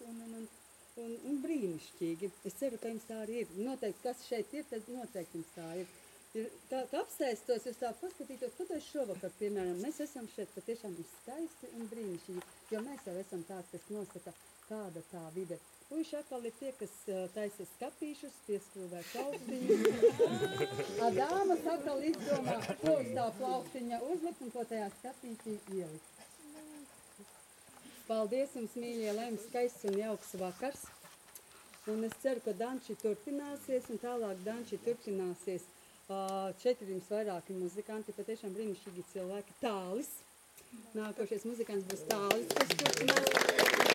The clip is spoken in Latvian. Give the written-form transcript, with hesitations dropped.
un brīnišķīgi. Es ceru, ka jums tā arī ir. Noteikti, kas šeit ir, tad noteikti jums tā ir. Tā apsēstos, jūs tā paskatītos, kāpēc šovakar, piemēram, mēs esam šeit patiešām skaisti un brīnišķīgi, jo mēs jau esam tāds, kas nosaka, kāda tā vide. Puiši atkal ir tie, kas taisa skapīšus, pieskrūvē plauktiņus. A dāmas atkal izdomā, ko uz tā plauktiņa uzlikt un ko tajā skapītī ielikt. Paldies jums, mīļie, lai jums skaists un jauks vakars. Un es ceru, ka danči turpināsies un tālāk danči turpināsies. Šeit ir jums vairāki muzikanti, patiešām brīnišķīgi cilvēki. Tālis. Nākošais muzikants būs Tālis, kas turpinās.